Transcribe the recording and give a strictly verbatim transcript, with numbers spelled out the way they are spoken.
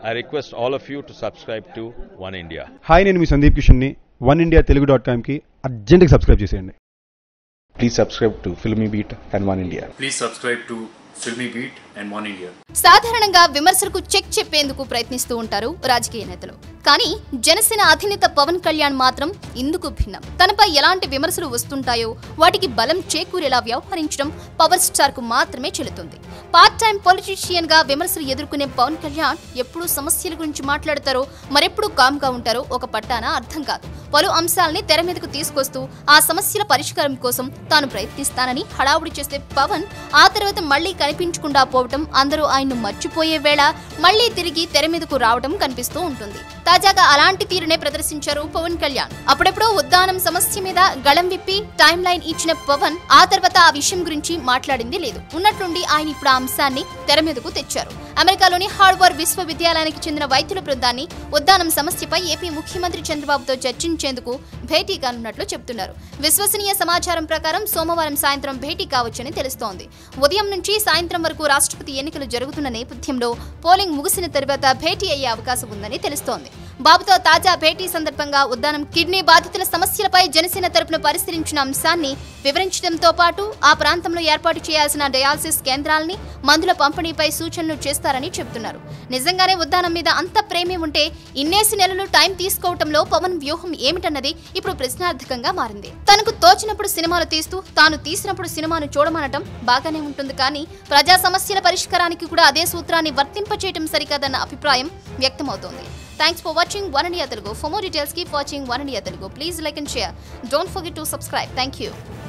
I request all of you to subscribe to One India. Hi, నేను మీ సందీప్ కిషన్ ని one India Telugu dot com కి అర్జెంట్గా సబ్స్క్రైబ్ చేసేయండి. Please subscribe to Filmy Beat and One India. Please subscribe to Filmy Beat and One India. సాధారణంగా విమర్శలకు check చెప్పేందుకు ప్రయత్నిస్తూ ఉంటారు రాజకీయ నేతలు. కానీ జనసేన అధినేత పవన్ కళ్యాణ్ మాత్రం ఇందుకు భిన్నం. తనపై ఎలాంటి విమర్శలు వస్తుంటాయో వాటికి బలం చేకూరేలా వ్యవహరించడం పవర్ స్టార్ కు మాత్రమే చెల్లుతుంది. పార్ట్ టైం పొలిటీషియన్ గా విమర్శలు ఎదుర్కొనే పవన్ కళ్యాణ్ ఎప్పుడు సమస్యల గురించి మాట్లాడతారో, మరెప్పుడు కామ్ గా ఉంటారో ఒక పట్టాన అర్థం కాదు. పలు అంశాలని తెర మీదకు తీసుకొస్తూ ఆ సమస్యల పరిష్కారం కోసం తాను ప్రయత్నిస్తానని హడావుడి చేసే పవన్ ఆ తర్వాత మళ్లీ కనిపించకుండా పోవటం, అందరూ ఆయన్ను మర్చిపోయే వేళ మళ్లీ తిరిగి తెర మీదకు రావడం కనిపిస్తూ ఉంటుంది. తాజాగా అలాంటి తీరునే ప్రదర్శించారు పవన్ కళ్యాణ్. అప్పుడెప్పుడో ఉద్దానం సమస్య మీద గళం విప్పి టైం లైన్ ఇచ్చిన పవన్ ఆ తర్వాత ఆ విషయం గురించి మాట్లాడింది లేదు. ఉన్నట్లుండి ఆయన ఇప్పుడు ఆ అంశాన్ని తెర మీదకు తెచ్చారు. అమెరికాలోని హార్వర్డ్ విశ్వవిద్యాలయానికి చెందిన వైద్యుల బృందాన్ని ఉద్దానం సమస్యపై ఏపీ ముఖ్యమంత్రి చంద్రబాబుతో చర్చించేందుకు భేటీ కానున్నట్లు చెబుతున్నారు. విశ్వసనీయ సమాచారం ప్రకారం సోమవారం సాయంత్రం భేటీ కావచ్చని తెలుస్తోంది. ఉదయం నుంచి సాయంత్రం వరకు రాష్ట్రపతి ఎన్నికలు జరుగుతున్న నేపథ్యంలో పోలింగ్ ముగిసిన తర్వాత భేటీ అయ్యే అవకాశం ఉందని తెలుస్తోంది. బాబుతో తాజా భేటీ సందర్భంగా ఉద్దానం కిడ్నీ బాధితుల సమస్యలపై జనసేన తరపున పరిశీలించిన అంశాన్ని వివరించడంతో పాటు ఆ ప్రాంతంలో ఏర్పాటు చేయాల్సిన డయాలసిస్ కేంద్రాలని, మందుల పంపిణీపై సూచనలు చేస్తారని చెబుతున్నారు. నిజంగానే ఉద్దానం మీద అంత ప్రేమే ఉంటే ఇన్నేసి నెలలు టైం తీసుకోవటంలో పవన్ వ్యూహం ఏమిటన్నది ఇప్పుడు ప్రశ్నార్థకంగా మారింది. తనకు తోచినప్పుడు సినిమాలు తీస్తూ, తాను తీసినప్పుడు సినిమాను చూడమనటం బాగానే ఉంటుంది, కానీ ప్రజా సమస్యల పరిష్కారానికి కూడా అదే సూత్రాన్ని వర్తింపచేయటం సరికాదన్న అభిప్రాయం వ్యక్తమవుతోంది. Thanks for watching One India Telugu. For more details, keep watching One India Telugu. Please like and share. Don't forget to subscribe. Thank you.